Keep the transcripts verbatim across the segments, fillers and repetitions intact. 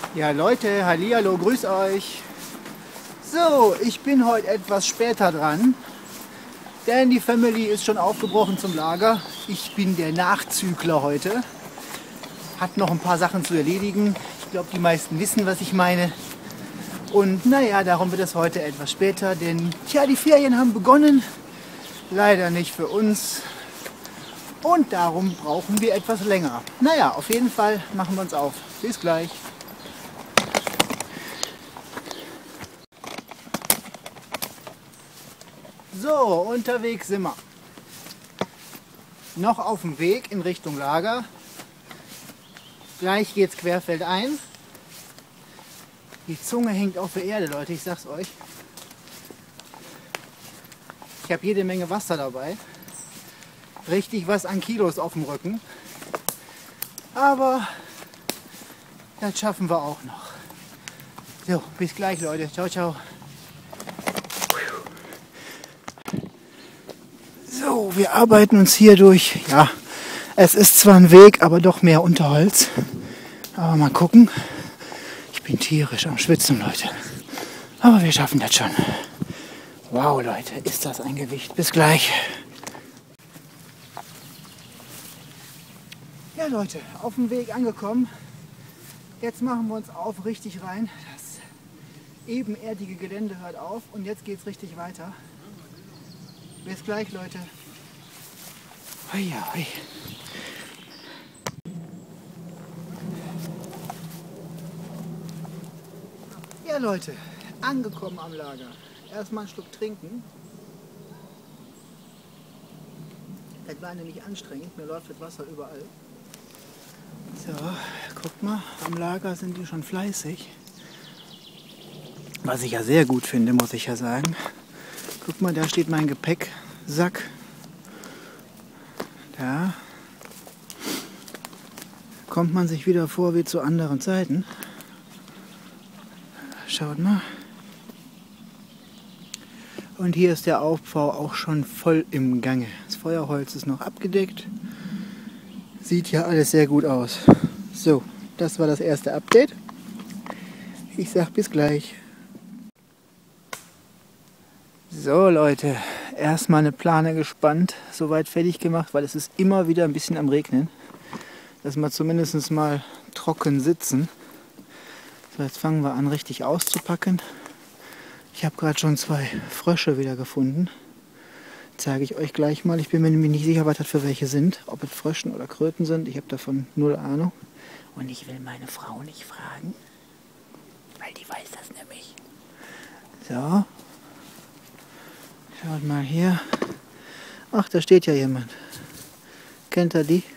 Ja Leute, hallihallo, grüß euch. So, ich bin heute etwas später dran, denn die Family ist schon aufgebrochen zum Lager. Ich bin der Nachzügler heute. Hat noch ein paar Sachen zu erledigen. Ich glaube, die meisten wissen, was ich meine. Und naja, darum wird es heute etwas später, denn tja, die Ferien haben begonnen. Leider nicht für uns. Und darum brauchen wir etwas länger. Naja, auf jeden Fall machen wir uns auf. Bis gleich. So, unterwegs sind wir. Noch auf dem Weg in Richtung Lager. Gleich geht's querfeldein. Die Zunge hängt auf der Erde, Leute, ich sag's euch. Ich habe jede Menge Wasser dabei. Richtig was an Kilos auf dem Rücken. Aber das schaffen wir auch noch. So, bis gleich, Leute. Ciao, ciao. So, wir arbeiten uns hier durch. Ja, es ist zwar ein Weg, aber doch mehr Unterholz. Aber mal gucken. Ich bin tierisch am Schwitzen, Leute. Aber wir schaffen das schon. Wow, Leute, ist das ein Gewicht. Bis gleich. Ja, Leute, auf dem Weg angekommen. Jetzt machen wir uns auf richtig rein. Das ebenerdige Gelände hört auf und jetzt geht es richtig weiter. Bis gleich, Leute. Hoi, hoi. Ja, Leute, angekommen am Lager. Erstmal einen Schluck trinken. Das war nämlich anstrengend, mir läuft das Wasser überall. So, guckt mal, am Lager sind die schon fleißig. Was ich ja sehr gut finde, muss ich ja sagen. Guck mal, da steht mein Gepäcksack. Da kommt man sich wieder vor wie zu anderen Zeiten. Schaut mal. Und hier ist der Aufbau auch schon voll im Gange. Das Feuerholz ist noch abgedeckt. Sieht ja alles sehr gut aus. So, das war das erste Update. Ich sag bis gleich. So Leute, erstmal eine Plane gespannt, soweit fertig gemacht, weil es ist immer wieder ein bisschen am Regnen. Dass wir zumindest mal trocken sitzen. So, jetzt fangen wir an richtig auszupacken. Ich habe gerade schon zwei Frösche wieder gefunden. Zeige ich euch gleich mal. Ich bin mir nämlich nicht sicher, was das für welche sind. Ob es Fröschen oder Kröten sind. Ich habe davon null Ahnung. Und ich will meine Frau nicht fragen, weil die weiß das nämlich. So. Schaut mal hier. Ach, da steht ja jemand. Kennt ihr die?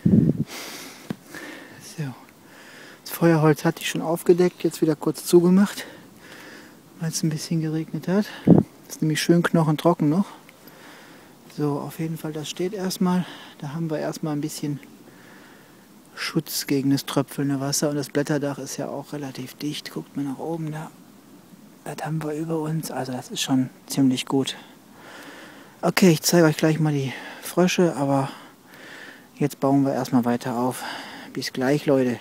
So. Das Feuerholz hatte ich schon aufgedeckt, jetzt wieder kurz zugemacht, weil es ein bisschen geregnet hat. Ist nämlich schön knochentrocken noch. So, auf jeden Fall, das steht erstmal. Da haben wir erstmal ein bisschen Schutz gegen das tröpfelnde Wasser. Und das Blätterdach ist ja auch relativ dicht. Guckt mal nach oben da. Das haben wir über uns. Also das ist schon ziemlich gut. Okay, ich zeige euch gleich mal die Frösche, aber jetzt bauen wir erstmal weiter auf. Bis gleich, Leute.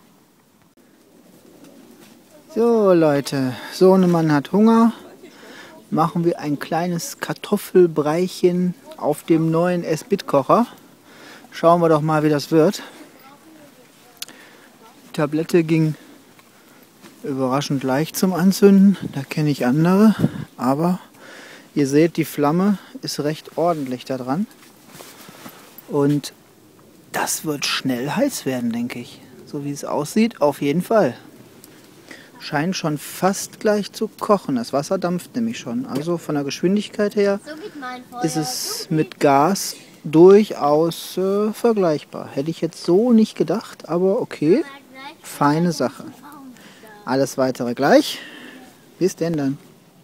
So, Leute, Sohnemann hat Hunger. Machen wir ein kleines Kartoffelbreichen auf dem neuen S-Bit-Kocher. Schauen wir doch mal, wie das wird. Die Tablette ging überraschend leicht zum Anzünden. Da kenne ich andere, aber ihr seht, die Flamme ist recht ordentlich da dran. Und das wird schnell heiß werden, denke ich. So wie es aussieht, auf jeden Fall. Scheint schon fast gleich zu kochen. Das Wasser dampft nämlich schon. Also von der Geschwindigkeit her ist es mit Gas durchaus äh, vergleichbar. Hätte ich jetzt so nicht gedacht, aber okay. Feine Sache. Alles weitere gleich. Bis denn dann.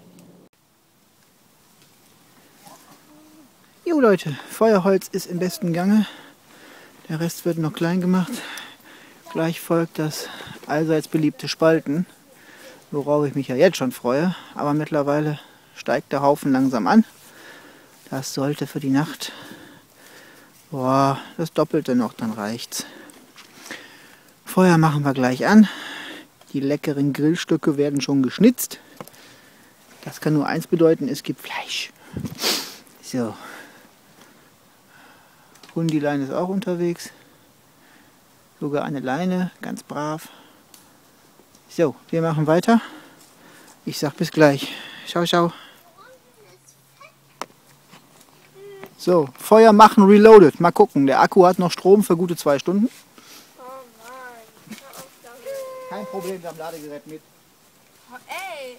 Jo Leute, Feuerholz ist im besten Gange. Der Rest wird noch klein gemacht. Gleich folgt das allseits beliebte Spalten, worauf ich mich ja jetzt schon freue. Aber mittlerweile steigt der Haufen langsam an. Das sollte für die Nacht, boah, das Doppelte noch, dann reicht's. Feuer machen wir gleich an. Die leckeren Grillstücke werden schon geschnitzt. Das kann nur eins bedeuten, es gibt Fleisch. So. Hundilein ist auch unterwegs. Sogar eine Leine, ganz brav. So, wir machen weiter. Ich sag bis gleich. Ciao, ciao. So, Feuer machen, reloaded. Mal gucken, der Akku hat noch Strom für gute zwei Stunden. Oh Mann, hör auf damit. Kein Problem, wir haben Ladegerät mit. Oh, ey.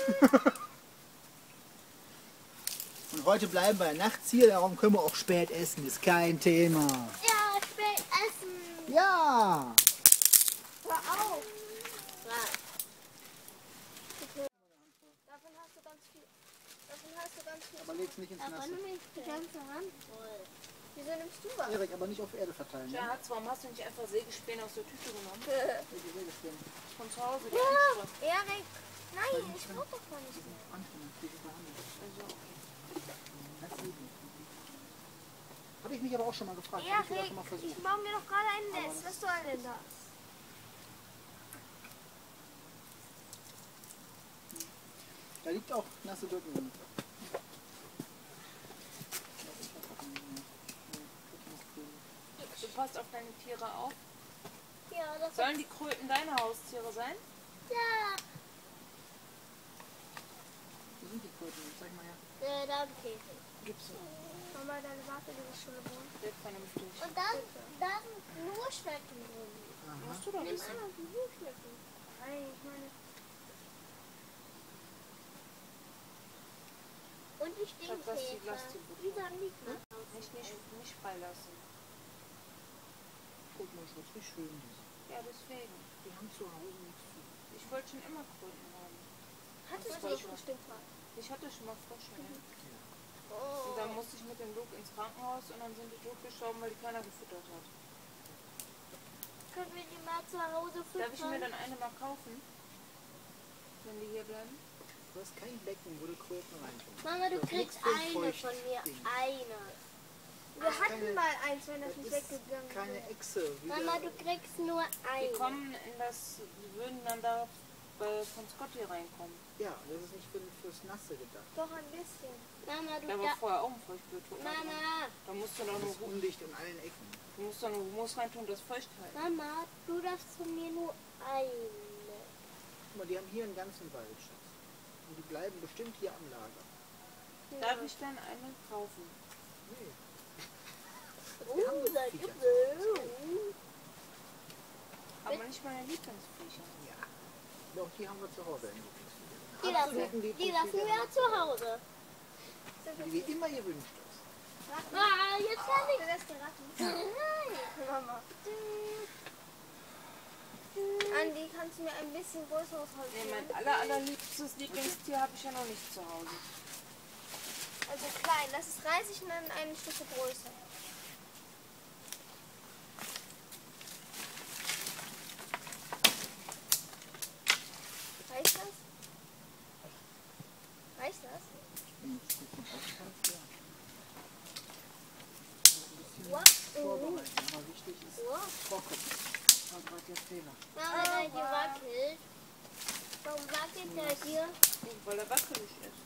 Und heute bleiben wir nachts hier, darum können wir auch spät essen, ist kein Thema. Ja, spät essen. Ja! Hör auf. Was? Okay. Davon hast du ganz viel. Davon hast du ganz viel. Aber leg's nicht ins Aber Nasse. nimm nicht die ganze Hand voll. Wieso nimmst du was? Erik, aber nicht auf Erde verteilen. Ne? Schatz, warum hast du nicht einfach Sägespäne aus der Tüte genommen? Die Sägespäne. Von zu Hause, die Ja, Anschrift. Erik. Nein, ich brauch doch gar nicht mehr. Anfangen, die sind behandelt. Also, Ganz lieb. Habe ich mich aber auch schon mal gefragt. Hab ich sogar Erik, schon mal ich versucht. baue mir doch gerade ein Nest. Was soll denn das? Da liegt auch nasse Birken drin. du passt auf deine Tiere auf. Ja, das Sollen die Kröten deine Haustiere sein? ja. Wo sind die Kröten? Zeig mal her. Äh, da im Käfig. Gibt's nicht. Mama, deine Waffe, die ist schon geboren. Wird vernünftig. Und dann, da sind nur Schnecken drin. Musst du doch Nimm wissen. einfach nur Schnecken. Nein, ich meine. Und die Sag, lass die- lass Stinkkäfer. die gut. Die sollen nicht mehr Nicht, nicht, nicht freilassen. Guck mal, Schatz, wie schön die sind. Ja, deswegen. Die haben zu Hause nichts zu. Ich wollte schon immer Kröten haben. Hattest Das du war nicht schon- bestimmt mal? Ich hatte schon mal Frösche. Ne? Oh. Und dann musste ich mit dem Luke ins Krankenhaus und dann sind die totgestorben, weil die keiner gefüttert hat. Können wir die mal zu Hause füttern? Darf ich mir dann eine mal kaufen? Wenn die hier bleiben? Du hast kein Becken, wo du Kröten reintust. Mama, du Das kriegst nix für ein eine von feuchtes mir. Ding. Eine. Wir Das ist hatten keine- mal eins, wenn das Das nicht ist weggegangen keine wäre. Echse. Wie Mama, der- du kriegst nur Die eine. kommen in das, die würden dann da bei, von Scotty reinkommen. Ja, das ist nicht für, fürs Nasse gedacht. Doch ein bisschen. Mama, du Da war da. vorher auch ein Feuchtbildruck. Mama, Da musst du doch Das nur, ist undicht in allen Ecken. du musst doch nur Humus reintun, das feucht halten. Mama, du darfst von mir nur eine. Guck mal, die haben hier einen ganzen Wald, Schatz. Und die bleiben bestimmt hier am Lager. Darf ich dann eine kaufen? Nee. Oh, seid ihr Viecher. blöd? Aber nicht meine Lieblingsviecher. Ja. Doch, die haben wir zu Hause. Die lassen, die lassen wir ja zu Hause. Die wie immer ihr wünscht es. Ah, jetzt kann ich. Das die Ratten. Nein. Mama. Andi, kannst du mir ein bisschen größeres Holz Nee, nehmen? mein aller, allerliebstes Lieblingstier habe ich ja noch nicht zu Hause. Also klein, das ist dreißig und dann eine Stufe größer. Reicht das? Reicht das? Wow. Vorbereiten, aber wichtig ist Wow. trocken. Das war gerade der Fehler. Mama, der hier wackelt. Warum wackelt der hier? Weil er wackelig ist.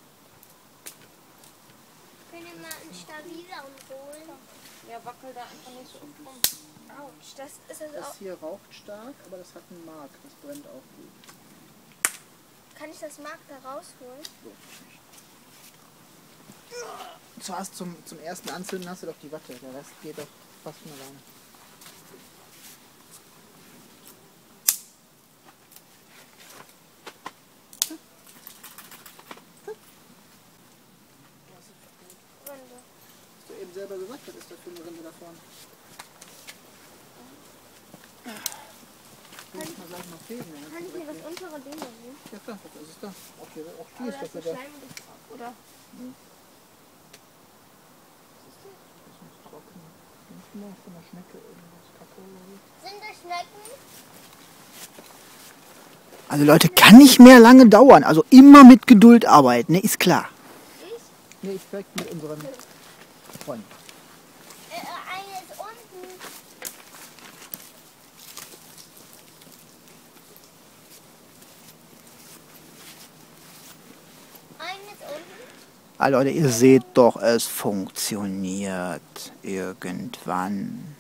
Können wir mal einen stabileren holen? Ja, wackel da einfach nicht so oft rum. Autsch, das ist also Das auch. hier raucht stark, aber das hat einen Mark. Das brennt auch gut. Kann ich das Mark da rausholen? Lohnt sich nicht. Zuerst zum, zum ersten Anzünden hast du doch die Watte. Der Rest geht doch fast von alleine. Rinde. Hast du eben selber gesagt, was ist das für eine Rinde da vorne? Kann ich mal gleich mal fegen? dann Kann ich kannst du mir das weggehen. untere Ding nehmen? Ja klar, das ist da. Okay, auch die Aber ist da ist dafür so da. schleimig drauf, oder? Das muss trocken. Nicht mal von der Schnecke irgendwas Kacke oder so. Sind das Schnecken? Also Leute, kann nicht mehr lange dauern. Also immer mit Geduld arbeiten, ne? Ist klar. Ich? Ne, ich spreche mit unseren Freunden. Äh, äh, eine ist unten. Ah Leute, ihr seht doch, es funktioniert irgendwann.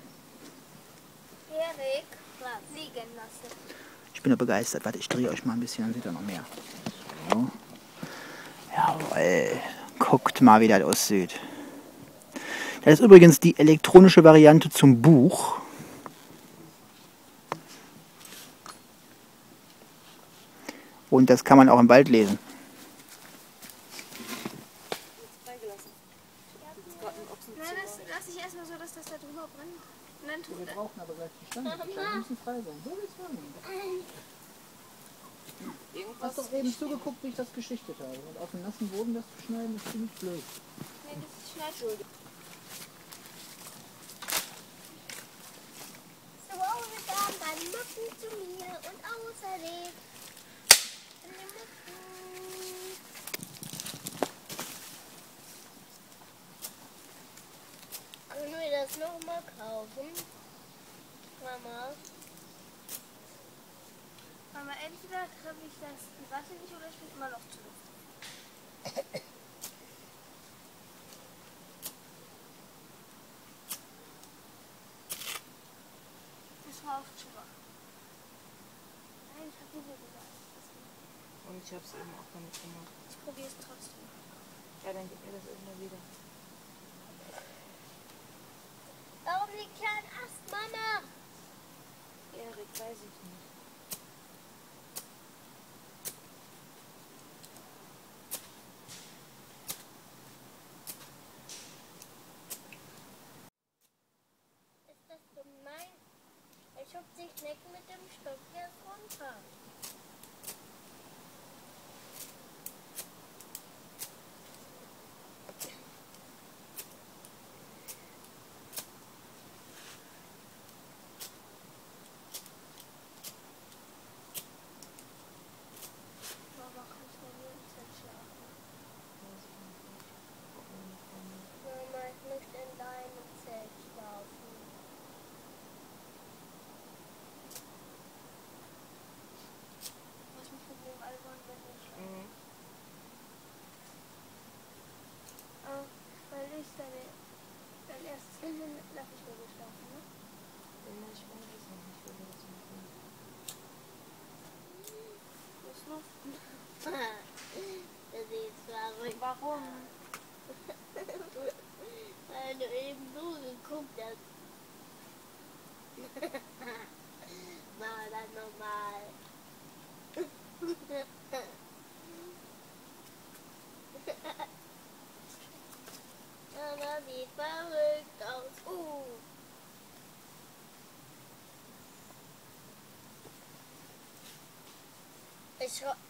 Erik, liegen lassen. Ich bin ja begeistert. Warte, ich drehe euch mal ein bisschen, dann seht ihr noch mehr. So. Jawohl. Guckt mal, wie das aussieht. Das ist übrigens die elektronische Variante zum Buch. Und das kann man auch im Wald lesen. Nein, das lasse ich erstmal so, dass das da drüber brennt. Und dann tut Wir das. brauchen aber gleich die Stangen. Die Stangen müssen frei sein. So wie es war. Irgendwas. Hast doch eben zugeguckt, wie ich das geschichtet habe. Und auf dem nassen Boden das zu schneiden, ist ziemlich blöd. Nee, das ist Schneidschuld. So, wir kamen dann Mücken zu mir und außerdem. Die Mücken. Können wir das nochmal kaufen? Mama. Mama, entweder treffe ich das die Watte nicht oder ich bin immer noch zu Luft. Das war oft schwach. Nein, ich habe Google gesagt. Und ich habe es eben auch damit gemacht. Ich probiere es trotzdem. Ja, dann gib mir das irgendwann wieder. Warum liegt hier ein Ast, Mama? Erik, weiß ich nicht. Ist das gemein? Ich hab die Schnecken mit dem Stock jetzt runter. Mama, kannst du mir ins Bett schlafen? Mama, ich möchte in deinem Zelt schlafen. Was mich mit dem alle wollen, wenn ich schlafe. Mhm. Ah, weil ich deine, dein erstes Kind bin, darf ich mit dir schlafen, ne? Ja, ich weiß es noch nicht, wie wir das machen. Was noch? Das ist verrückt. Warum? Weil du eben so geguckt hast. Mach das nochmal. Ja, das sieht verrückt aus. Uh. Ich ho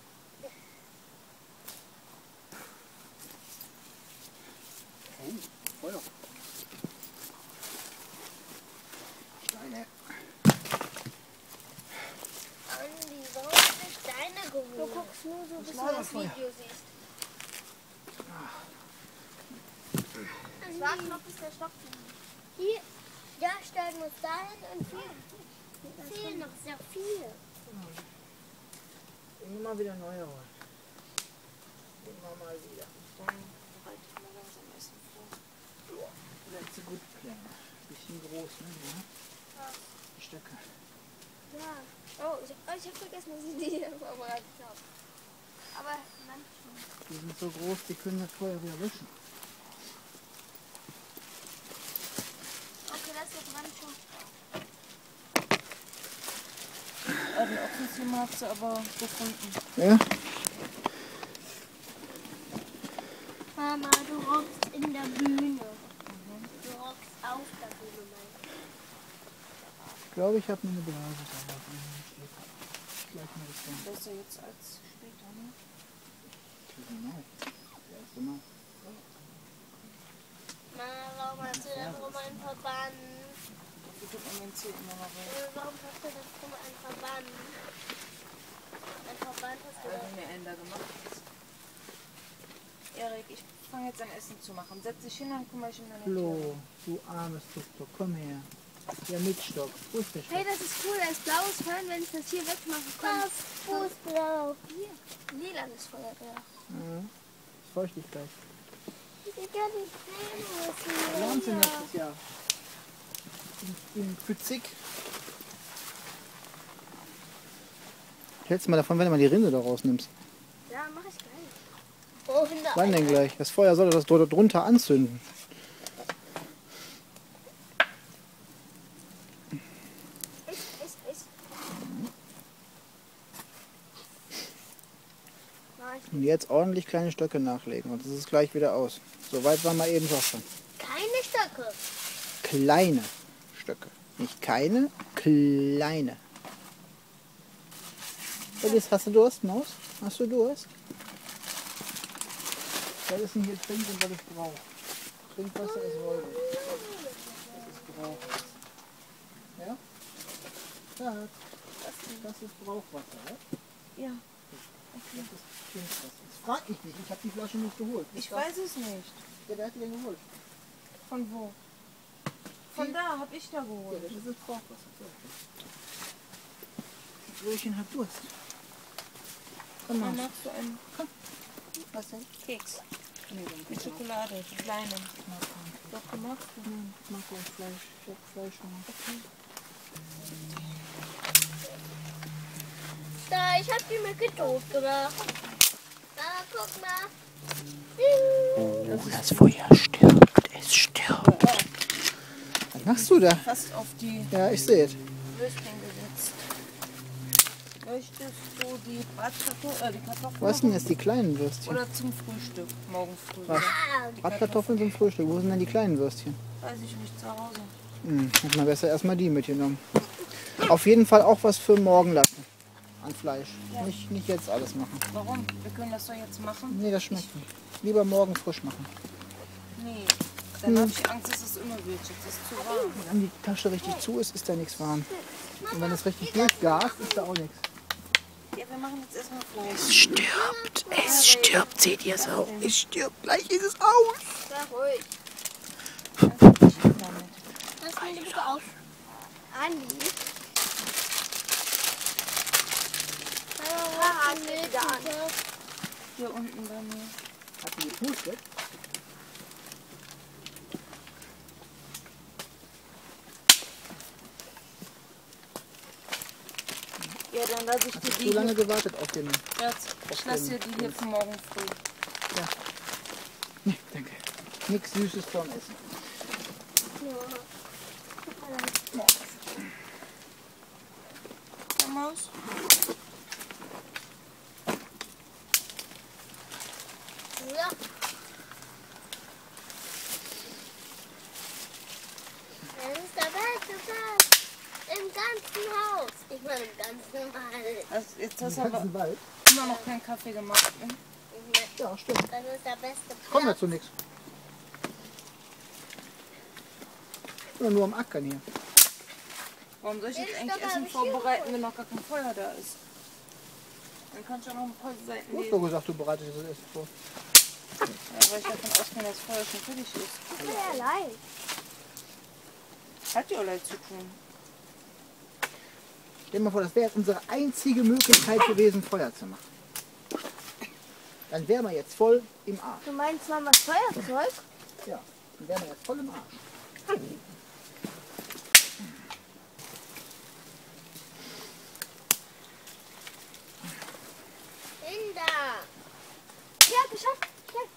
Oh, Feuer. Steine. Andi, warum hast du Steine geholt? Du guckst nur so, bis du das Lagerfeuer. Video siehst. Warte noch, bis der Stock hier, da steigen wir uns dahin und hier fehlen noch sehr viele. Immer mal wieder neue holen. Immer mal wieder. Dann bereite ich mal langsam Essen vor. That's a good plan. Bisschen groß, ne? Ja. Die Stöcke. Ja. Oh, ich, oh, ich habe vergessen, dass ich die vorbereitet habe. Aber nein, schon. Die sind so groß, die können das Feuer wieder löschen. Okay, das ist dran schon. Ja, den Ochsenzimmer hat sie aber gefunden. Ja? Mama, du rockst in der Bühne. Du rockst auf der Bühne, mein. Ich glaube, ich habe mir eine Blase da. Ich gleich mal das Ding. Besser jetzt als später, ne? Genau. Der erste Mal. Mama, warum hast du da drum einen Verband? Die tut man den Zeh immer noch rein. Äh, Warum hast du da drum einen Verband? Ein Verband hast du Weil da. du mir einen da gemacht hast. Erik, ich fange jetzt an Essen zu machen. Setz dich hin, dann kümmere ich um deine Flo, Tiere. du armes Tuktuk, komm her. Ja, mit Stock. Wo ist der Stock? Hey, das ist cool, da ist blaues Feuer, wenn ich das hier wegmachen kann. Was? Wo ist blau? Hier. Lilanes Feuer, ja. Ja. Feuchtigkeit. Digga, die Pläne Lernen Sie müssen nächstes Jahr. In, in Physik. Hältst du mal davon, wenn du mal die Rinde da rausnimmst? Ja, mach ich gleich. Oh, Hunde. Wann denn gleich? Das Feuer soll das dort drunter anzünden. Ich, ich, ich. Mach ich. Und jetzt ordentlich kleine Stöcke nachlegen und das ist gleich wieder aus. So weit waren wir eben doch schon. Keine Stöcke. Kleine Stöcke. Nicht keine, kleine. Was ist, hast du Durst, Maus? Hast du Durst? Was ist denn hier trinkt und was es braucht? Trinkwasser ist Wolke. Was es braucht. Ja? Ja, das ist Brauchwasser, ja? Ja. Das ist Trinkwasser. Das frag ich nicht, ich habe die Flasche nicht geholt. Ich weiß es nicht. Ja, wer hat die denn geholt? Von wo? Von da habe ich da Ja, geholt. das ist Brauchwasser. Das Röhrchen hat Durst. Komm Dann mal. machst du einen Was denn? Keks Nee, dann mit Schokolade, die kleinen. mag ich Doch, du magst du. Nein, ich mag kein Fleisch. Ich hab Fleisch schon. Da, ich hab die Mücke tot gemacht. Da, guck mal. Oh, das Feuer stirbt. Es stirbt. Was machst du da? Fast auf die Ja, ich sehe es. Würstchen gesetzt. Möchtest du die Bratkartoffeln, äh, die Kartoffeln Was sind jetzt die kleinen Würstchen? oder zum Frühstück? Morgen früh. Was? wieder? Die Bratkartoffeln zum Frühstück. Wo sind denn die kleinen Würstchen? Weiß ich nicht, zu Hause. Hm, hätte man besser erstmal die mitgenommen. Auf jeden Fall auch was für morgen lassen. An Fleisch. Ja. Nicht, nicht jetzt alles machen. Warum? Wir können das doch jetzt machen. Nee, das schmeckt nicht. Lieber morgen frisch machen. Nee. Dann habe ich Angst, dass es immer wird. Das ist zu warm. Wenn die Tasche richtig zu ist, ist da nichts warm. Und wenn es richtig durchgast, ist da auch nichts. Ja, wir machen jetzt erstmal Fleisch. Es stirbt. Es stirbt. Seht ihr es auch? Es stirbt. Gleich ist es aus. Sei ruhig. Damit. Lass mich bitte auf. Andi. Ah, Andi, da. Hier unten bei mir. Hat die gepustet? Ja, dann lasse ich dir Hast die du lange hier. gewartet auf den... Schatz, ich lasse dir die hier für morgen früh. Nee, danke. Nichts Süßes vom Essen. Ja, Maus? Ja. Das ist der beste Platz im ganzen Haus. Ich meine im ganzen Wald. Also jetzt hast du Im aber ganzen Wald? immer noch keinen Kaffee gemacht. Ne? Ja, stimmt. Das ist der beste Kommen wir Platz. zu nichts. Oder nur am Ackern hier. Warum soll ich jetzt Ich eigentlich doch Essen mal vorbereiten, wenn noch gar kein Feuer da ist? Dann kannst du auch noch ein paar Seiten Du hast lesen. doch gesagt, du bereitest das Essen vor. Ja, weil ich davon ausgehe, dass das Feuer schon fertig ist. Ich bin ja allein. Hat ja auch leid zu tun. Stell dir mal vor, das wäre jetzt unsere einzige Möglichkeit gewesen, Feuer zu machen. Dann wären wir jetzt voll im Arsch. Du meinst Mamas Feuerzeug? Ja, dann wären wir jetzt voll im Arsch. Linda. Ja, geschafft. Schnell.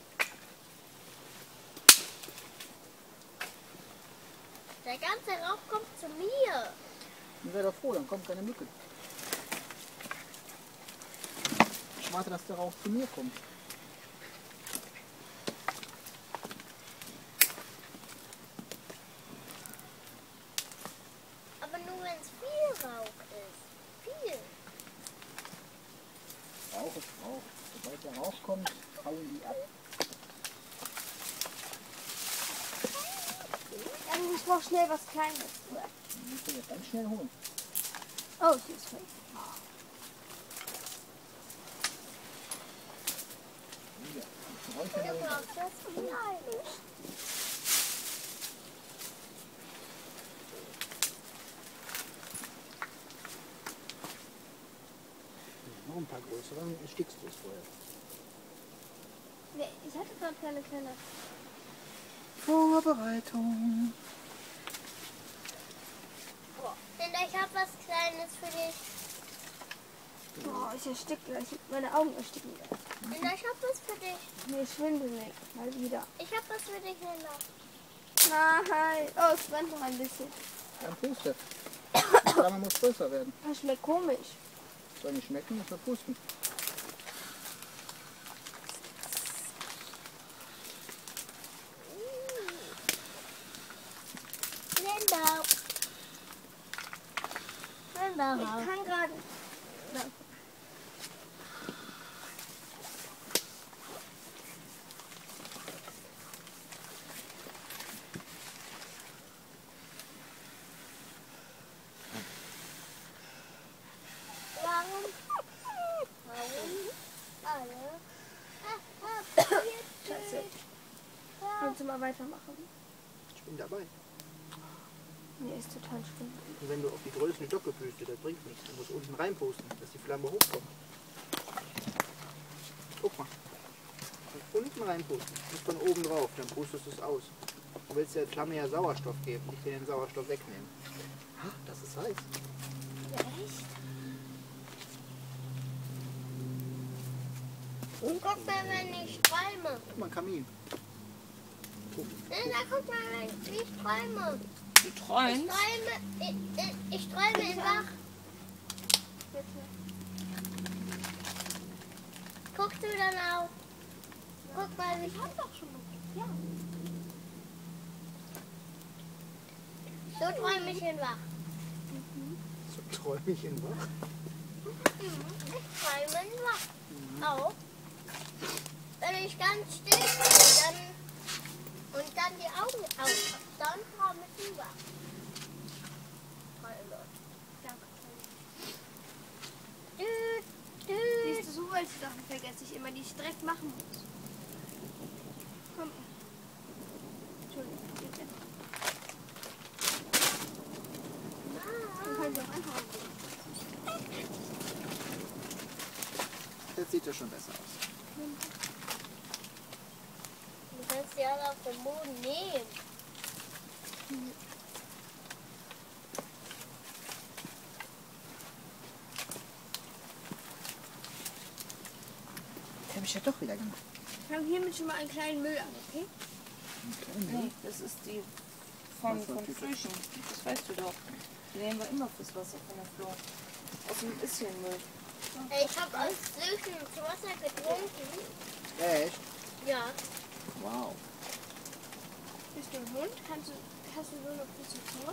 Der ganze Rauch kommt zu mir. Dann wäre doch froh, dann kommt keine Mücke. Ich warte, dass der Rauch zu mir kommt. Aber nur wenn es viel Rauch ist. Viel. Rauch ist Rauch. Sobald der Rauch kommt, hauen die ab. Ich brauche schnell was Kleines. Die müssen wir jetzt ganz schnell holen. Oh, sie ist weg. Hier, das Räuchchen Du da brauchst was Kleines. noch ein paar größere, dann erstickst du es vorher. Nee, ich hatte gerade keine kleine. Vorbereitung. Linda, ich habe was Kleines für dich. Boah, ich erstick gleich. Meine Augen ersticken gleich. Linda, ich habe was für dich. Nee, schwindel nicht. Mal wieder. Ich habe was für dich, Linda. Nein. Oh, es brennt noch ein bisschen. Dann puste. Die Flamme muss größer werden. Das schmeckt komisch. Soll nicht schmecken, muss man pusten. Linda. Linda. Ich kann gerade. Warum? Warum? Alle. Scheiße. Kannst du mal weitermachen? Ich bin dabei. Mir ist total schlimm. Und wenn du auf die größten Stöcke pustest, das bringt nichts. Du musst unten reinpusten, dass die Flamme hochkommt. Guck mal. Und unten reinpusten. Nicht von oben drauf, dann pustest du es aus. Du willst der Flamme ja Sauerstoff geben, nicht dir den Sauerstoff wegnehmen. Ah, das ist heiß. Ja, echt? Und guck mal, wenn ich träume. Guck mal, ein Kamin. Linda, guck mal, wie ich träume. Du Ich träumst? träume, ich, ich, ich träume im Wach. Guckst du dann auch? Guck mal, wie ich hab doch schon. Ja. So träume ich im Wach. So träume ich in Wach. Ich träume im Wach. Auch. Wenn ich ganz still bin, dann und dann die Augen auf, dann träume ich im Wach. Danke. Düt, düt. Siehst du, so welche Sachen vergesse ich immer, die ich direkt machen muss. Komm. Entschuldigung, bitte. Dann können Sie auch einfach aufgehen. Jetzt sieht das schon besser aus. Du kannst die alle auf den Boden nehmen. Das habe ich ja doch wieder gemacht. Fang hiermit schon mal einen kleinen Müll an, okay? Nee, das ist die von, von Flüchen. Das weißt du doch. Die nehmen wir immer fürs Wasser von der Flur. Aus ein bisschen Müll. Ich habe aus Flüchen das Wasser getrunken. Echt? Ja. Wow. Bist du ein Hund? Kannst du, hast du so eine große Zunge?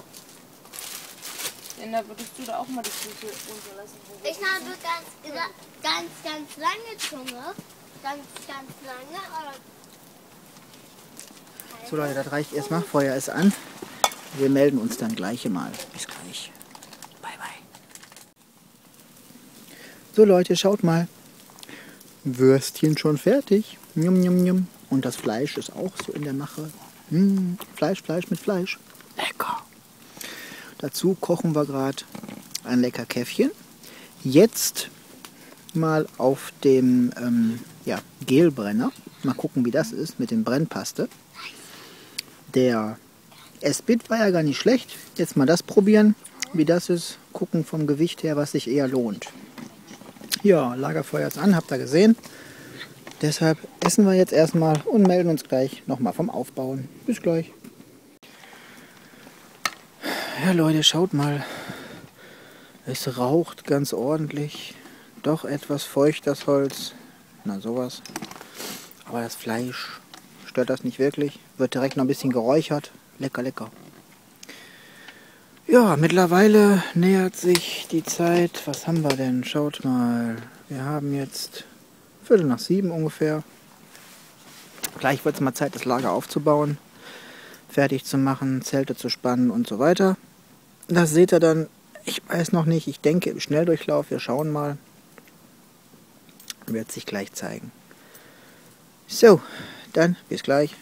Denn da würdest du da auch mal die Füße runterlassen. wo wir Ich habe ganz, ganz, ganz lange Zunge. Ganz, ganz lange. Aber So Leute, das reicht erstmal. Feuer ist an. Wir melden uns dann gleich mal. Bis gleich. Bye, bye. So Leute, schaut mal. Würstchen schon fertig. Njum, njum, njum. Und das Fleisch ist auch so in der Mache. Mmh, Fleisch, Fleisch mit Fleisch. Lecker. Dazu kochen wir gerade ein lecker Käffchen. Jetzt mal auf dem ähm, ja, Gelbrenner. Mal gucken, wie das ist mit dem Brennpaste. Der Esbit war ja gar nicht schlecht. Jetzt mal das probieren, wie das ist. Gucken vom Gewicht her, was sich eher lohnt. Ja, Lagerfeuer ist an, habt ihr gesehen. Deshalb essen wir jetzt erstmal und melden uns gleich nochmal vom Aufbauen. Bis gleich. Ja Leute, schaut mal. Es raucht ganz ordentlich. Doch etwas feucht das Holz. Na sowas. Aber das Fleisch stört das nicht wirklich. Wird direkt noch ein bisschen geräuchert. Lecker, lecker. Ja, mittlerweile nähert sich die Zeit. Was haben wir denn? Schaut mal. Wir haben jetzt Viertel nach sieben ungefähr. Gleich wird es mal Zeit, das Lager aufzubauen, fertig zu machen, Zelte zu spannen und so weiter. Das seht ihr dann, ich weiß noch nicht, ich denke im Schnelldurchlauf, wir schauen mal. Wird sich gleich zeigen. So, dann bis gleich.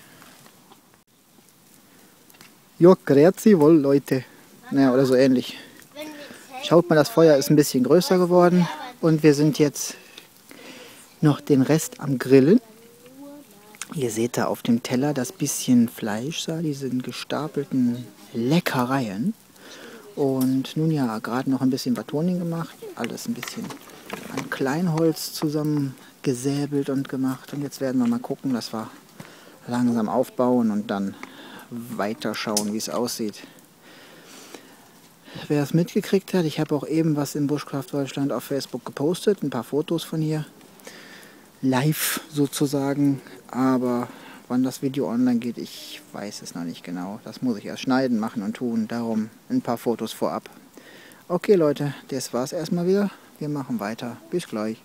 Ja, grüezi wohl, Leute. Naja, oder so ähnlich. Schaut mal, das Feuer ist ein bisschen größer geworden und wir sind jetzt noch den Rest am Grillen. Ihr seht da auf dem Teller das bisschen Fleisch, da, diese gestapelten Leckereien. Und nun ja, gerade noch ein bisschen Batoning gemacht, alles ein bisschen an Kleinholz zusammengesäbelt und gemacht. Und jetzt werden wir mal gucken, dass wir langsam aufbauen und dann weiterschauen, wie es aussieht. Wer es mitgekriegt hat, ich habe auch eben was in Bushcraft Deutschland auf Facebook gepostet, ein paar Fotos von hier. Live sozusagen, aber wann das Video online geht, ich weiß es noch nicht genau. Das muss ich erst schneiden, machen und tun, darum ein paar Fotos vorab. Okay Leute, das war's erstmal wieder. Wir machen weiter. Bis gleich.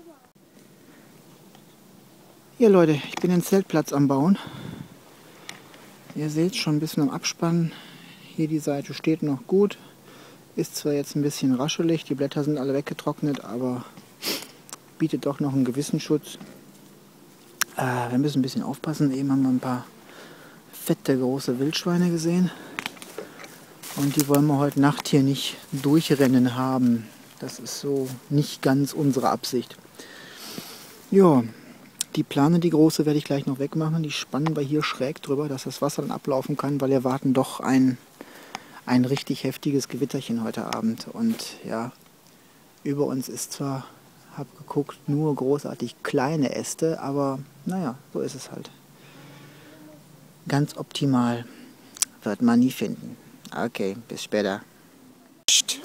Hier Leute, ich bin den Zeltplatz am Bauen. Ihr seht schon ein bisschen am Abspannen. Hier die Seite steht noch gut. Ist zwar jetzt ein bisschen raschelig, die Blätter sind alle weggetrocknet, aber bietet doch noch einen gewissen Schutz. Äh, wir müssen ein bisschen aufpassen. Eben haben wir ein paar fette, große Wildschweine gesehen. Und die wollen wir heute Nacht hier nicht durchrennen haben. Das ist so nicht ganz unsere Absicht. Ja, die Plane, die große, werde ich gleich noch wegmachen. Die spannen wir hier schräg drüber, dass das Wasser dann ablaufen kann, weil wir erwarten doch ein, ein richtig heftiges Gewitterchen heute Abend. Und ja, über uns ist zwar, habe geguckt, nur großartig kleine Äste, aber naja, so ist es halt. Ganz optimal wird man nie finden. Okay, bis später. Psst.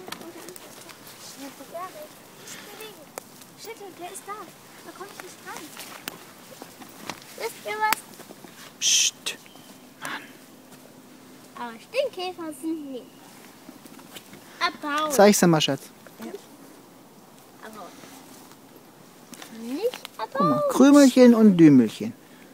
Shit, der ist da. Da komme ich nicht ran. Wisst ihr was? Psst. Aber Stinkkäfer sind nicht. Abbauen. Zeig's dir mal, Schatz. Aber nicht Guck abbauen. mal, Krümelchen und Dümelchen.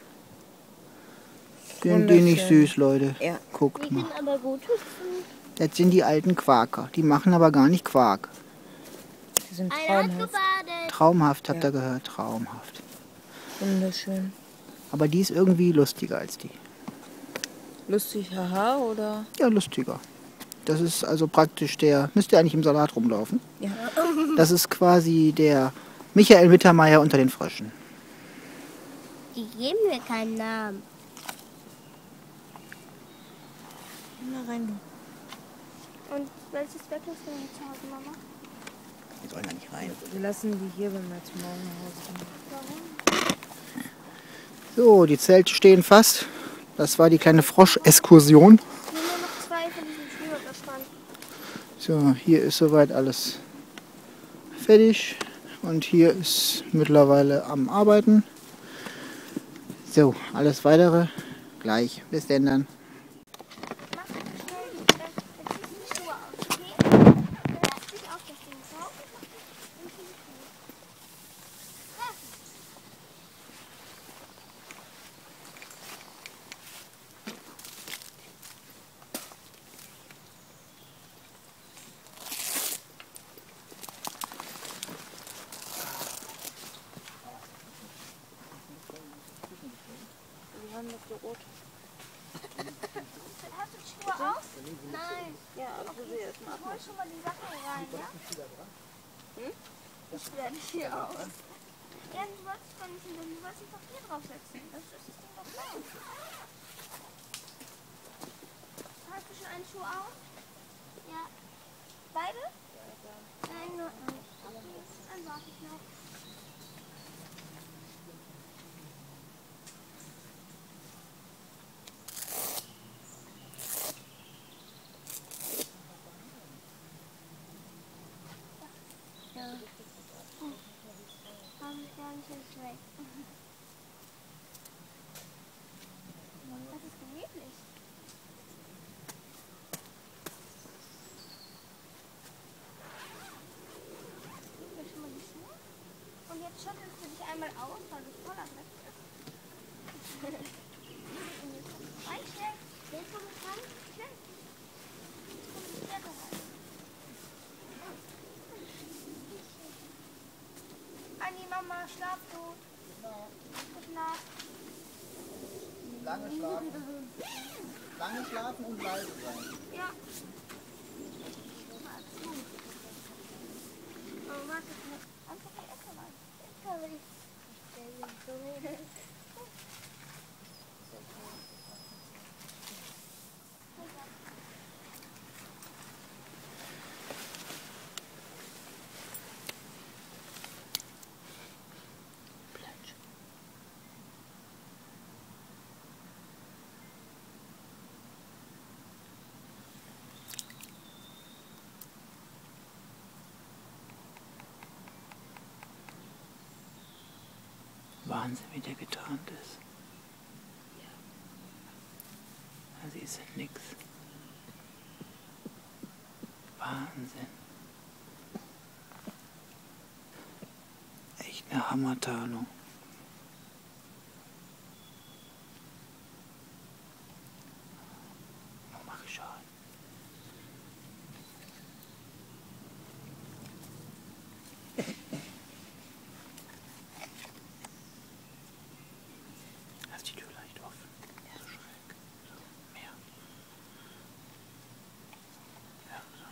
Sind die nicht süß, Leute? Ja. Guckt Die mal. können aber gut hüpfen. Das sind die alten Quaker. Die machen aber gar nicht Quark. Die sind Einer hat traumhaft. gebadet. Traumhaft, habt Ja. ihr gehört? Traumhaft. Wunderschön. Aber die ist irgendwie lustiger als die. Lustig, haha, oder? Ja, lustiger. Das ist also praktisch der, müsste eigentlich im Salat rumlaufen. Ja. Das ist quasi der Michael Mittermeier unter den Fröschen. Die geben mir keinen Namen. Mal rein, du. Und welches Bett hast du denn zu Hause, Mama? Die sollen da nicht rein. Wir lassen die hier, wenn wir jetzt morgen nach Hause kommen. Warum? So, die Zelte stehen fast. Das war die kleine Frosch-Exkursion. Nur noch zwei von diesen Schnürbestand. So, hier ist soweit alles fertig. Und hier ist mittlerweile am Arbeiten. So, alles weitere gleich. Bis denn dann. Mach schnell die, äh, jetzt ziehst du die Schuhe aus, okay? Lass dich auf das Ding drauf und mach die und zieh die Schuhe. Fertig. Wir haben noch die rote. Hast du die Schuhe aus? Nein. Ja, also wir erstmal Hol schon mal die Sachen rein, ja? Hm? Ich werde hier aus. Ja, du wolltest doch nicht, du wolltest ein Papier draufsetzen. Das ist das Ding doch klar. Hast du schon einen Schuh aus? Ja. Beide? Nein, nur einen. Okay, dann warte ich noch. Ja. Habe ich gar nicht jetzt weg. Das ist gemütlich. Hier schon mal die Schuhe. Und jetzt schüttelst du dich einmal aus, weil du voller Dreck bist. Und jetzt rein schnell. Jetzt wo du kannst, schnell. Jetzt kommt die Treppe rein. Anni, Mama, schlaf gut. Gute Nacht. Lange schlafen. Lange schlafen und leise sein. Ja. Mal zu. Oh, warte. Einfach die Ecke rein. Ecke will ich. Wahnsinn, wie der getarnt ist. Also ist ja nix. Wahnsinn. Echt eine Hammertarnung. Mal schauen. Lass die Tür leicht offen. Ja. So schräg. So, mehr. Ja, so.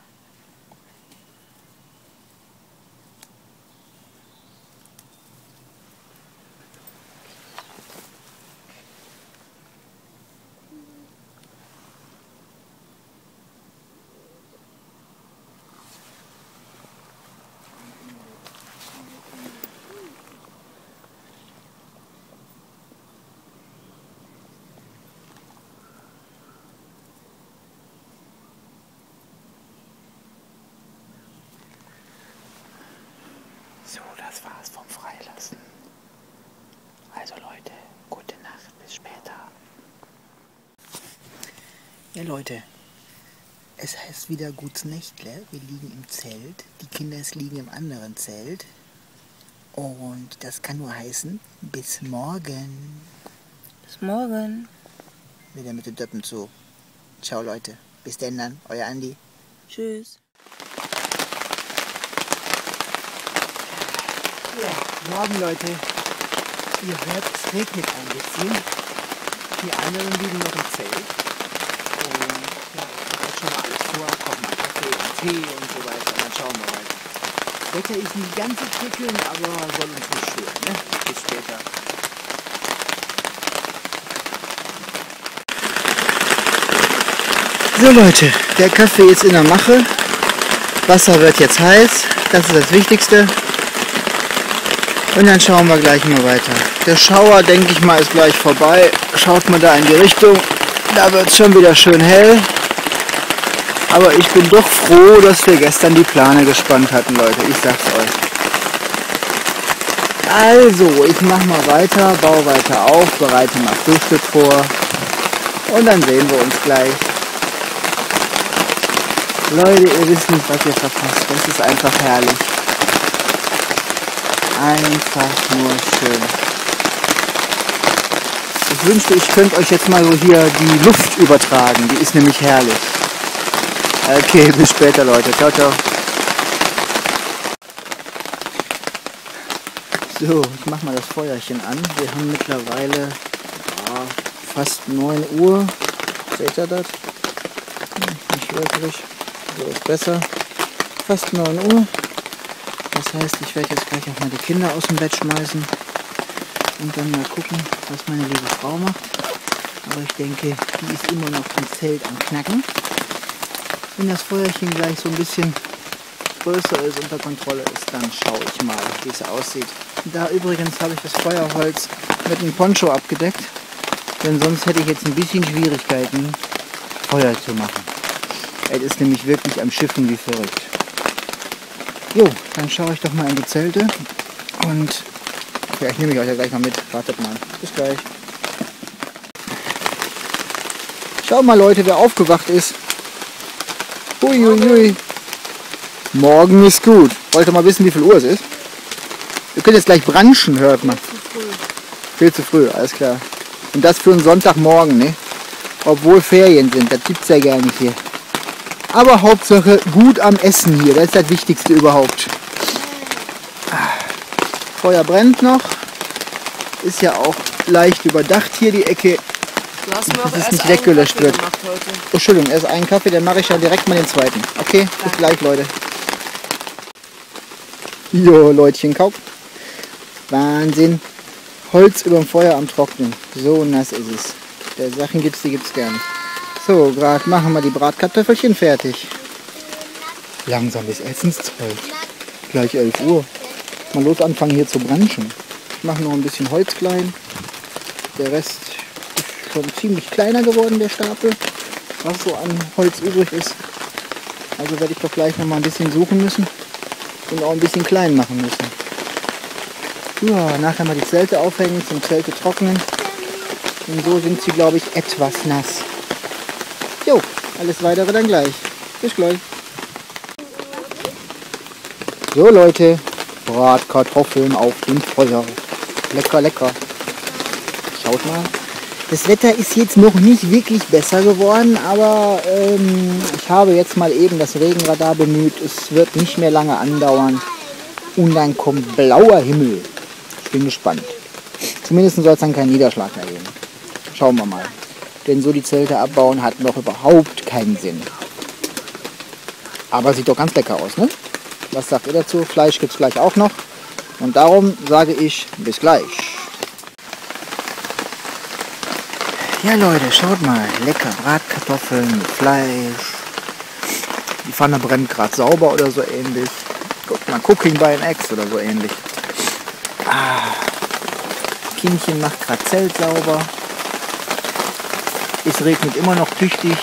So, das war's vom Freilassen. Also Leute, gute Nacht, bis später. Ja Leute, es heißt wieder Guts Nächtle. Wir liegen im Zelt. Die Kinder liegen im anderen Zelt. Und das kann nur heißen, bis morgen. Bis morgen. Wieder mit den Döppen zu. Ciao Leute, bis denn dann, euer Andi. Tschüss. Ja, morgen Leute. Ihr hört, es regnet ein bisschen. Die anderen liegen noch im Zelt. Und ja, ich werde schon mal alles vor, kochen mal Kaffee und Tee und so weiter. Dann schauen wir weiter. Wetter ist nicht ganz so prickelnd, aber soll uns nicht stören, ne? Bis später. So Leute, der Kaffee ist in der Mache. Wasser wird jetzt heiß. Das ist das Wichtigste. Und dann schauen wir gleich mal weiter. Der Schauer, denke ich mal, ist gleich vorbei. Schaut mal da in die Richtung. Da wird es schon wieder schön hell. Aber ich bin doch froh, dass wir gestern die Plane gespannt hatten, Leute. Ich sag's euch. Also, ich mache mal weiter, baue weiter auf, bereite mal Frühstück vor. Und dann sehen wir uns gleich. Leute, ihr wisst nicht, was ihr verpasst. Das ist einfach herrlich. Einfach nur schön. Ich wünschte, ich könnte euch jetzt mal so hier die Luft übertragen. Die ist nämlich herrlich. Okay, bis später Leute. Ciao, ciao. So, ich mache mal das Feuerchen an. Wir haben mittlerweile ja, fast neun Uhr. Seht ihr das? Nicht wirklich. So ist besser. Fast neun Uhr. Das heißt, ich werde jetzt gleich auch mal die Kinder aus dem Bett schmeißen und dann mal gucken, was meine liebe Frau macht. Aber ich denke, die ist immer noch im Zelt am Knacken. Wenn das Feuerchen gleich so ein bisschen größer ist, unter Kontrolle ist, dann schaue ich mal, wie es aussieht. Da übrigens habe ich das Feuerholz mit einem Poncho abgedeckt, denn sonst hätte ich jetzt ein bisschen Schwierigkeiten, Feuer zu machen. Es ist nämlich wirklich am Schiffen wie verrückt. Jo, dann schaue ich doch mal in die Zelte und ja, ich nehme euch ja gleich mal mit. Wartet mal. Bis gleich. Schau mal Leute, wer aufgewacht ist. Uiuiui. Ui, ui. Morgen ist gut. Wollt ihr mal wissen, wie viel Uhr es ist? Ihr könnt jetzt gleich branchen, hört man. Viel zu früh. Viel zu früh, alles klar. Und das für einen Sonntagmorgen, ne? Obwohl Ferien sind, das gibt's ja gar nicht hier. Aber Hauptsache gut am Essen hier, das ist das Wichtigste überhaupt. Feuer brennt noch. Ist ja auch leicht überdacht hier die Ecke. Du hast mir dass auch es erst nicht einen weggelöscht Kaffee wird. gemacht heute. Oh, Entschuldigung, erst einen Kaffee, dann mache ich ja direkt mal den zweiten. Okay, bis Danke. gleich, Leute. Jo, Leutchen, kauf. Wahnsinn. Holz über dem Feuer am Trocknen. So nass ist es. Der Sachen gibt's, die gibt's gar nicht. So, gerade machen wir die Bratkartoffelchen fertig. Langsam ist Essenszeit. Gleich elf Uhr. Mal los anfangen hier zu branchen. Ich mache noch ein bisschen Holz klein. Der Rest ist schon ziemlich kleiner geworden, der Stapel, was so an Holz übrig ist. Also werde ich doch gleich noch mal ein bisschen suchen müssen und auch ein bisschen klein machen müssen. Ja, nachher mal die Zelte aufhängen, zum Zelte trocknen. Und so sind sie, glaube ich, etwas nass. Jo, alles weitere dann gleich. Bis gleich. So Leute, Bratkartoffeln auf dem Feuer. Lecker, lecker. Schaut mal. Das Wetter ist jetzt noch nicht wirklich besser geworden, aber ähm, ich habe jetzt mal eben das Regenradar bemüht. Es wird nicht mehr lange andauern. Und dann kommt blauer Himmel. Ich bin gespannt. Zumindest soll es dann keinen Niederschlag mehr geben. Schauen wir mal. Denn so die Zelte abbauen hat noch überhaupt keinen Sinn. Aber sieht doch ganz lecker aus, ne? Was sagt ihr dazu? Fleisch gibt es gleich auch noch. Und darum sage ich bis gleich. Ja Leute, schaut mal. Lecker Bratkartoffeln mit Fleisch. Die Pfanne brennt gerade sauber oder so ähnlich. Guckt mal, Cooking by an Ex oder so ähnlich. Ah, Kindchen macht gerade Zelt sauber. Es regnet immer noch tüchtig.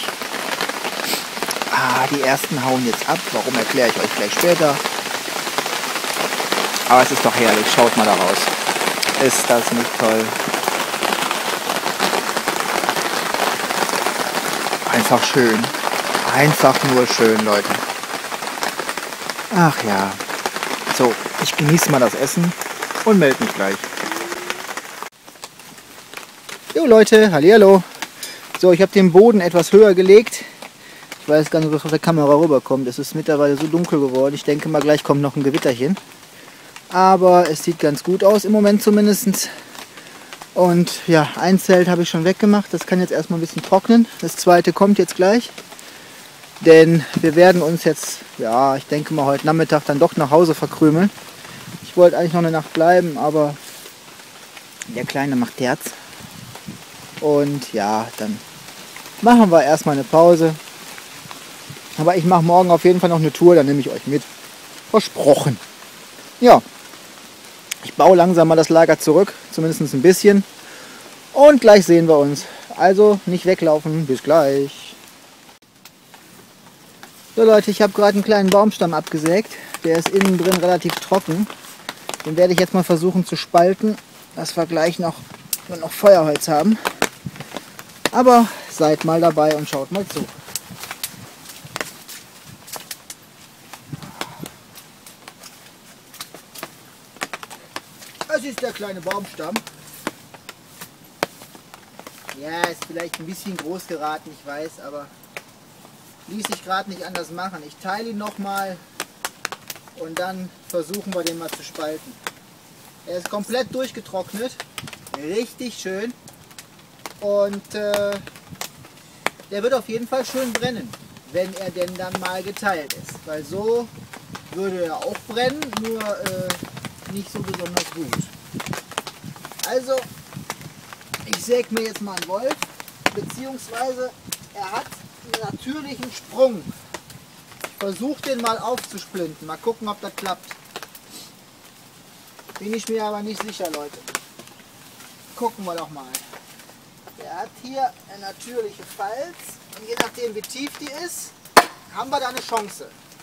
Ah, die ersten hauen jetzt ab. Warum, erkläre ich euch gleich später. Aber es ist doch herrlich. Schaut mal da raus. Ist das nicht toll? Einfach schön. Einfach nur schön, Leute. Ach ja. So, ich genieße mal das Essen und melde mich gleich. Jo Leute, hallihallo. So, ich habe den Boden etwas höher gelegt. Ich weiß gar nicht, was auf der Kamera rüberkommt. Es ist mittlerweile so dunkel geworden. Ich denke mal, gleich kommt noch ein Gewitterchen. Aber es sieht ganz gut aus im Moment zumindest. Und ja, ein Zelt habe ich schon weggemacht. Das kann jetzt erstmal ein bisschen trocknen. Das zweite kommt jetzt gleich. Denn wir werden uns jetzt, ja, ich denke mal heute Nachmittag dann doch nach Hause verkrümeln. Ich wollte eigentlich noch eine Nacht bleiben, aber der Kleine macht Herz. Und ja, dann machen wir erstmal eine Pause. Aber ich mache morgen auf jeden Fall noch eine Tour, dann nehme ich euch mit. Versprochen. Ja, ich baue langsam mal das Lager zurück, zumindest ein bisschen. Und gleich sehen wir uns. Also nicht weglaufen, bis gleich. So Leute, ich habe gerade einen kleinen Baumstamm abgesägt. Der ist innen drin relativ trocken. Den werde ich jetzt mal versuchen zu spalten, dass wir gleich noch, noch Feuerholz haben. Aber seid mal dabei und schaut mal zu. Das ist der kleine Baumstamm. Ja, ist vielleicht ein bisschen groß geraten, ich weiß, aber ließ sich gerade nicht anders machen. Ich teile ihn nochmal und dann versuchen wir den mal zu spalten. Er ist komplett durchgetrocknet, richtig schön. Und äh, der wird auf jeden Fall schön brennen, wenn er denn dann mal geteilt ist. Weil so würde er auch brennen, nur äh, nicht so besonders gut. Also, ich säge mir jetzt mal einen Wolf, beziehungsweise er hat einen natürlichen Sprung. Ich versuche den mal aufzusplinten, mal gucken, ob das klappt. Bin ich mir aber nicht sicher, Leute. Gucken wir doch mal. Der hat hier eine natürliche Falz und je nachdem wie tief die ist, haben wir da eine Chance.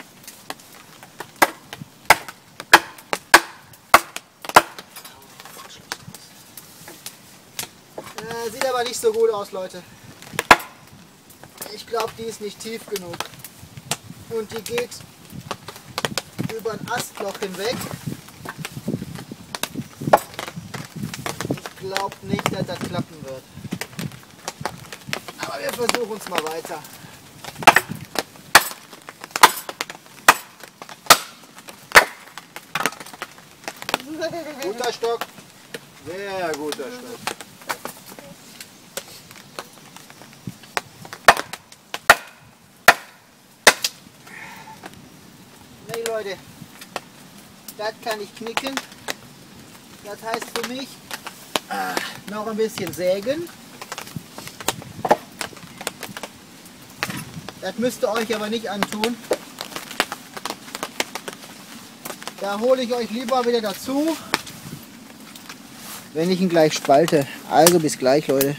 Äh, sieht aber nicht so gut aus, Leute. Ich glaube, die ist nicht tief genug. Und die geht über ein Astloch hinweg. Ich glaube nicht, dass das klappen wird. Aber wir versuchen es mal weiter. Guter Stock. Sehr guter Stock. Nee, Leute, das kann ich knicken. Das heißt für mich, äh, noch ein bisschen sägen. Das müsst ihr euch aber nicht antun. Da hole ich euch lieber wieder dazu, wenn ich ihn gleich spalte. Also bis gleich, Leute.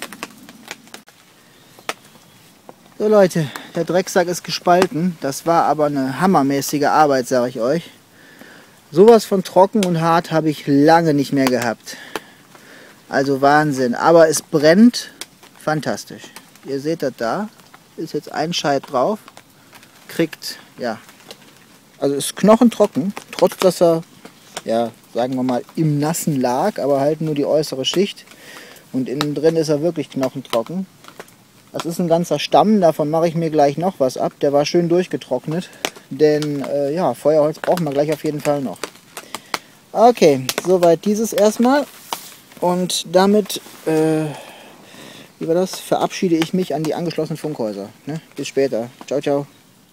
So Leute, der Drecksack ist gespalten. Das war aber eine hammermäßige Arbeit, sage ich euch. Sowas von trocken und hart habe ich lange nicht mehr gehabt. Also Wahnsinn. Aber es brennt fantastisch. Ihr seht das da. Ist jetzt ein Scheit drauf. Kriegt, ja, also ist knochentrocken. Trotz dass er, ja, sagen wir mal, im Nassen lag. Aber halt nur die äußere Schicht. Und innen drin ist er wirklich knochentrocken. Das ist ein ganzer Stamm. Davon mache ich mir gleich noch was ab. Der war schön durchgetrocknet. Denn äh, ja, Feuerholz brauchen wir gleich auf jeden Fall noch. Okay, soweit dieses erstmal. Und damit, äh, wie war das, verabschiede ich mich an die angeschlossenen Funkhäuser. Ne? Bis später. Ciao, ciao.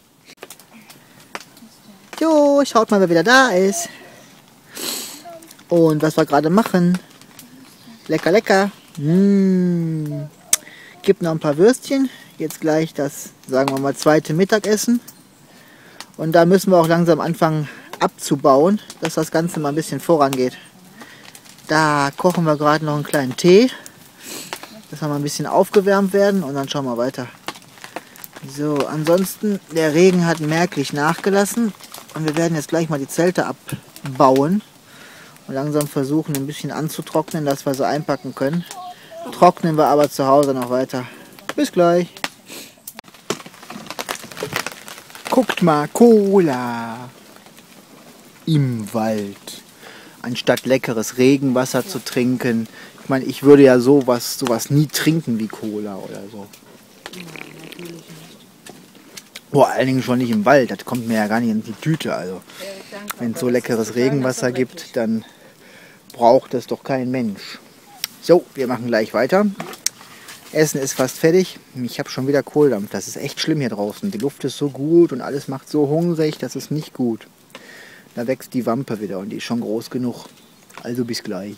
Jo, schaut mal, wer wieder da ist. Und was wir gerade machen. Lecker, lecker. Mmh. Gibt noch ein paar Würstchen. Jetzt gleich das, sagen wir mal, zweite Mittagessen. Und da müssen wir auch langsam anfangen abzubauen, dass das Ganze mal ein bisschen vorangeht. Da kochen wir gerade noch einen kleinen Tee, dass wir mal ein bisschen aufgewärmt werden und dann schauen wir weiter. So, ansonsten, der Regen hat merklich nachgelassen und wir werden jetzt gleich mal die Zelte abbauen und langsam versuchen, ein bisschen anzutrocknen, dass wir sie einpacken können. Trocknen wir aber zu Hause noch weiter. Bis gleich. Guckt mal, Cola im Wald. Anstatt leckeres Regenwasser zu trinken. Ich meine, ich würde ja sowas, sowas nie trinken wie Cola oder so. Nein, natürlich nicht. Vor allen Dingen schon nicht im Wald. Das kommt mir ja gar nicht in die Tüte. Also, Ja, wenn es so leckeres Regenwasser gibt, dann braucht es doch kein Mensch. So, wir machen gleich weiter. Essen ist fast fertig. Ich habe schon wieder Kohldampf. Das ist echt schlimm hier draußen. Die Luft ist so gut und alles macht so hungrig. Das ist nicht gut. Da wächst die Wampe wieder und die ist schon groß genug. Also bis gleich.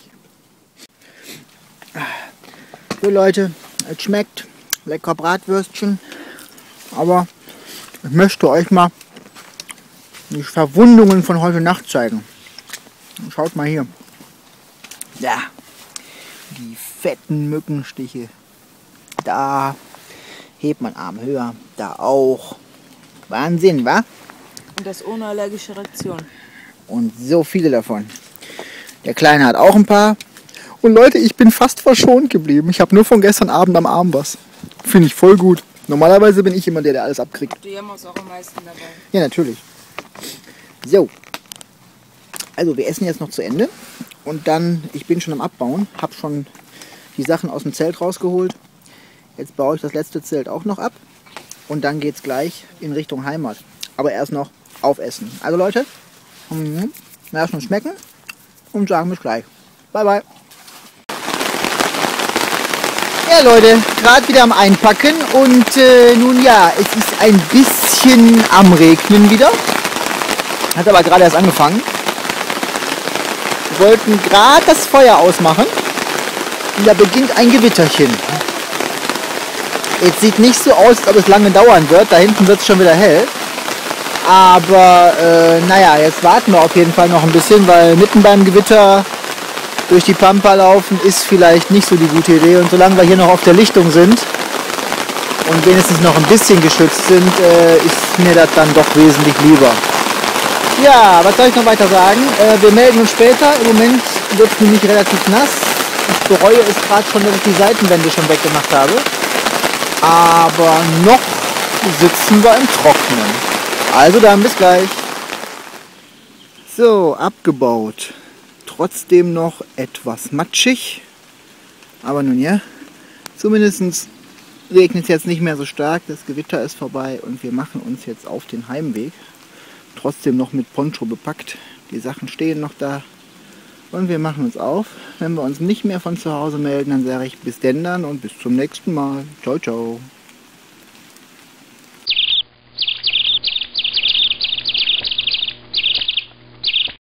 So Leute, es schmeckt. Lecker Bratwürstchen. Aber ich möchte euch mal die Verwundungen von heute Nacht zeigen. Schaut mal hier. Ja, die fetten Mückenstiche. Da hebt man Arm höher. Da auch. Wahnsinn, wa? Und das ohne allergische Reaktion. Und so viele davon. Der Kleine hat auch ein paar. Und Leute, ich bin fast verschont geblieben. Ich habe nur von gestern Abend am Arm was. Finde ich voll gut. Normalerweise bin ich immer der, der alles abkriegt. Du jammerst auch am meisten dabei. Ja, natürlich. So. Also, wir essen jetzt noch zu Ende. Und dann, ich bin schon am Abbauen. Habe schon die Sachen aus dem Zelt rausgeholt. Jetzt baue ich das letzte Zelt auch noch ab. Und dann geht es gleich in Richtung Heimat. Aber erst noch aufessen. Also Leute, erst mal schmecken und sagen bis gleich. Bye, bye. Ja Leute, gerade wieder am Einpacken. Und äh, nun ja, es ist ein bisschen am Regnen wieder. Hat aber gerade erst angefangen. Wir wollten gerade das Feuer ausmachen. Und da beginnt ein Gewitterchen. Jetzt sieht nicht so aus, als ob es lange dauern wird. Da hinten wird es schon wieder hell. Aber äh, naja, jetzt warten wir auf jeden Fall noch ein bisschen, weil mitten beim Gewitter durch die Pampa laufen ist vielleicht nicht so die gute Idee. Und solange wir hier noch auf der Lichtung sind und wenigstens noch ein bisschen geschützt sind, äh, ist mir das dann doch wesentlich lieber. Ja, was soll ich noch weiter sagen? Äh, wir melden uns später. Im Moment wird es nämlich relativ nass. Ich bereue es gerade schon, dass ich die Seitenwände schon weggemacht habe. Aber noch sitzen wir im Trocknen. Also dann, bis gleich. So, abgebaut. Trotzdem noch etwas matschig. Aber nun ja, zumindest regnet es jetzt nicht mehr so stark. Das Gewitter ist vorbei und wir machen uns jetzt auf den Heimweg. Trotzdem noch mit Poncho bepackt. Die Sachen stehen noch da. Und wir machen uns auf. Wenn wir uns nicht mehr von zu Hause melden, dann sage ich bis denn dann und bis zum nächsten Mal. Ciao, ciao.